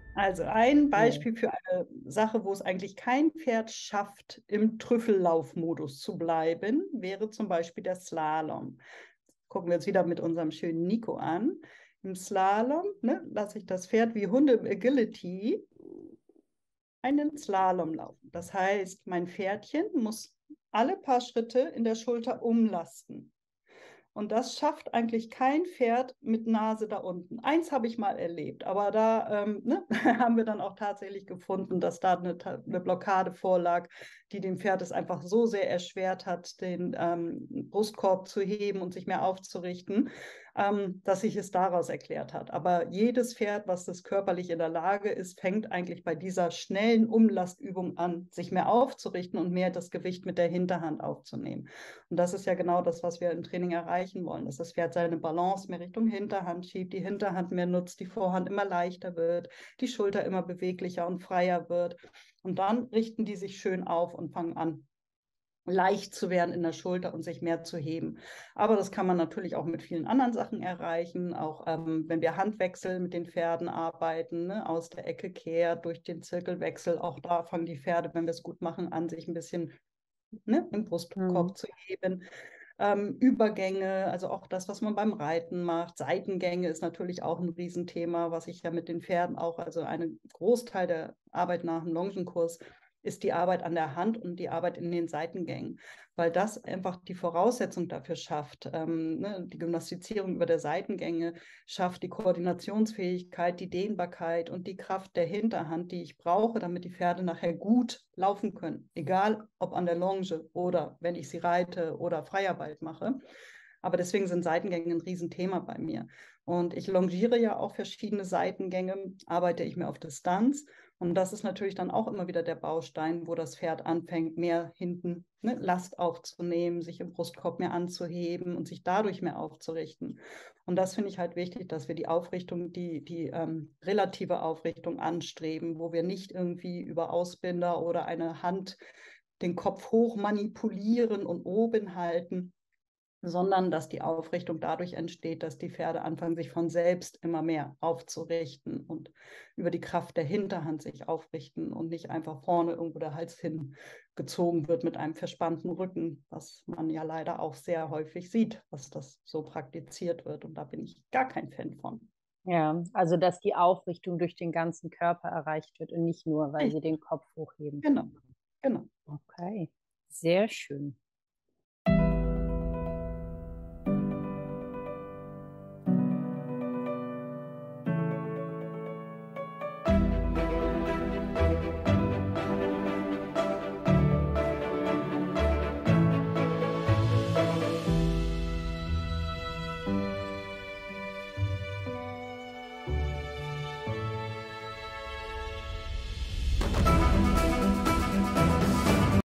Also ein Ja. Beispiel für eine Sache, wo es eigentlich kein Pferd schafft, im Trüffellaufmodus zu bleiben, wäre zum Beispiel der Slalom. Gucken wir uns wieder mit unserem schönen Nico an. Im Slalom, ne, lasse ich das Pferd wie Hunde im Agility einen Slalom laufen. Das heißt, mein Pferdchen muss alle paar Schritte in der Schulter umlasten. Und das schafft eigentlich kein Pferd mit Nase da unten. Eins habe ich mal erlebt, aber da ne, haben wir dann auch tatsächlich gefunden, dass da eine Blockade vorlag, die dem Pferd es einfach so sehr erschwert hat, den Brustkorb zu heben und sich mehr aufzurichten, dass sich es daraus erklärt hat. Aber jedes Pferd, was das körperlich in der Lage ist, fängt eigentlich bei dieser schnellen Umlastübung an, sich mehr aufzurichten und mehr das Gewicht mit der Hinterhand aufzunehmen. Und das ist ja genau das, was wir im Training erreichen wollen, dass das Pferd seine Balance mehr Richtung Hinterhand schiebt, die Hinterhand mehr nutzt, die Vorhand immer leichter wird, die Schulter immer beweglicher und freier wird. Und dann richten die sich schön auf und fangen an, leicht zu werden in der Schulter und sich mehr zu heben. Aber das kann man natürlich auch mit vielen anderen Sachen erreichen, auch wenn wir Handwechsel mit den Pferden arbeiten, ne, aus der Ecke kehrt, durch den Zirkelwechsel, auch da fangen die Pferde, wenn wir es gut machen, an, sich ein bisschen ne, im Hm. Brustkorb zu heben. Übergänge, also auch das, was man beim Reiten macht. Seitengänge ist natürlich auch ein Riesenthema, was ich ja mit den Pferden auch, also ein Großteil der Arbeit nach dem Longenkurs ist die Arbeit an der Hand und die Arbeit in den Seitengängen, weil das einfach die Voraussetzung dafür schafft. Ne, die Gymnastizierung über der Seitengänge schafft die Koordinationsfähigkeit, die Dehnbarkeit und die Kraft der Hinterhand, die ich brauche, damit die Pferde nachher gut laufen können. Egal ob an der Longe oder wenn ich sie reite oder Freiarbeit mache. Aber deswegen sind Seitengänge ein Riesenthema bei mir. Und ich longiere ja auch verschiedene Seitengänge, arbeite ich mir auf Distanz. Und das ist natürlich dann auch immer wieder der Baustein, wo das Pferd anfängt, mehr hinten ne, Last aufzunehmen, sich im Brustkorb mehr anzuheben und sich dadurch mehr aufzurichten. Und das finde ich halt wichtig, dass wir die Aufrichtung, die relative Aufrichtung anstreben, wo wir nicht irgendwie über Ausbinder oder eine Hand den Kopf hoch manipulieren und oben halten, sondern dass die Aufrichtung dadurch entsteht, dass die Pferde anfangen, sich von selbst immer mehr aufzurichten und über die Kraft der Hinterhand sich aufrichten und nicht einfach vorne irgendwo der Hals hingezogen wird mit einem verspannten Rücken, was man ja leider auch sehr häufig sieht, dass das so praktiziert wird. Und da bin ich gar kein Fan von. Ja, also dass die Aufrichtung durch den ganzen Körper erreicht wird und nicht nur, weil sie Richtig, den Kopf hochheben. genau, genau. Okay, sehr schön.